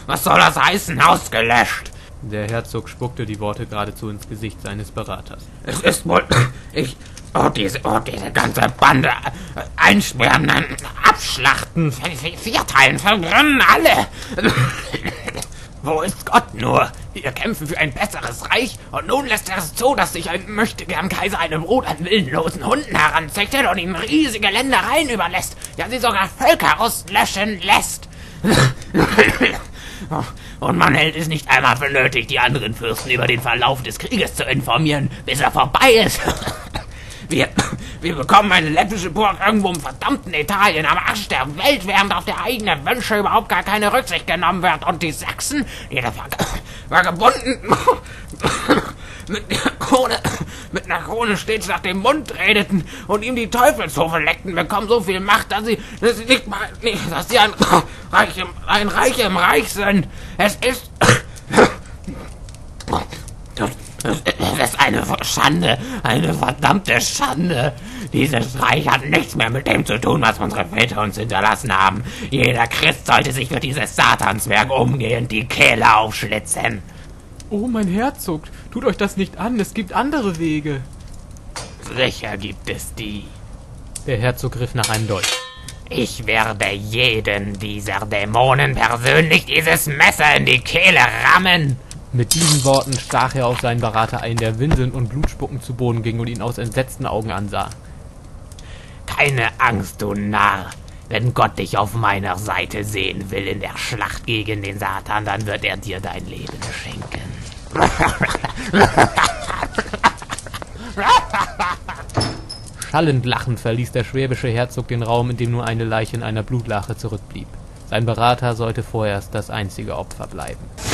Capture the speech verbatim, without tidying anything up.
Was soll das heißen? Ausgelöscht! Der Herzog spuckte die Worte geradezu ins Gesicht seines Beraters. Es ist wohl... Ich... Oh, diese... Oh, diese ganze Bande... Einsperren, abschlachten, vierteilen, verbrennen, alle! Wo ist Gott nur? Wir kämpfen für ein besseres Reich und nun lässt er es zu, dass sich ein Möchtegern-Kaiser einem Brut an willenlosen Hunden heranzüchtet und ihm riesige Ländereien überlässt, ja sie sogar Völker auslöschen lässt. Und man hält es nicht einmal für nötig, die anderen Fürsten über den Verlauf des Krieges zu informieren, bis er vorbei ist. Wir, wir bekommen eine läppische Burg irgendwo im verdammten Italien am Arsch der Welt, während auf der eigenen Wünsche überhaupt gar keine Rücksicht genommen wird. Und die Sachsen, die da vagabunten mit der Krone, mit einer Krone stets nach dem Mund redeten und ihm die Teufelshofe leckten, bekommen so viel Macht, dass sie, dass sie nicht mal, nicht, dass sie ein Reich im, ein Reich im Reich sind. Es ist... Das ist eine Schande, eine verdammte Schande. Dieses Reich hat nichts mehr mit dem zu tun, was unsere Väter uns hinterlassen haben. Jeder Christ sollte sich für dieses Satanswerk umgehend die Kehle aufschlitzen. Oh, mein Herzog, tut euch das nicht an, es gibt andere Wege. Sicher gibt es die. Der Herzog griff nach einem Dolch. Ich werde jeden dieser Dämonen persönlich dieses Messer in die Kehle rammen. Mit diesen Worten stach er auf seinen Berater ein, der winselnd und blutspuckend zu Boden ging und ihn aus entsetzten Augen ansah. Keine Angst, du Narr. Wenn Gott dich auf meiner Seite sehen will in der Schlacht gegen den Satan, dann wird er dir dein Leben schenken. Schallend lachend verließ der schwäbische Herzog den Raum, in dem nur eine Leiche in einer Blutlache zurückblieb. Sein Berater sollte vorerst das einzige Opfer bleiben.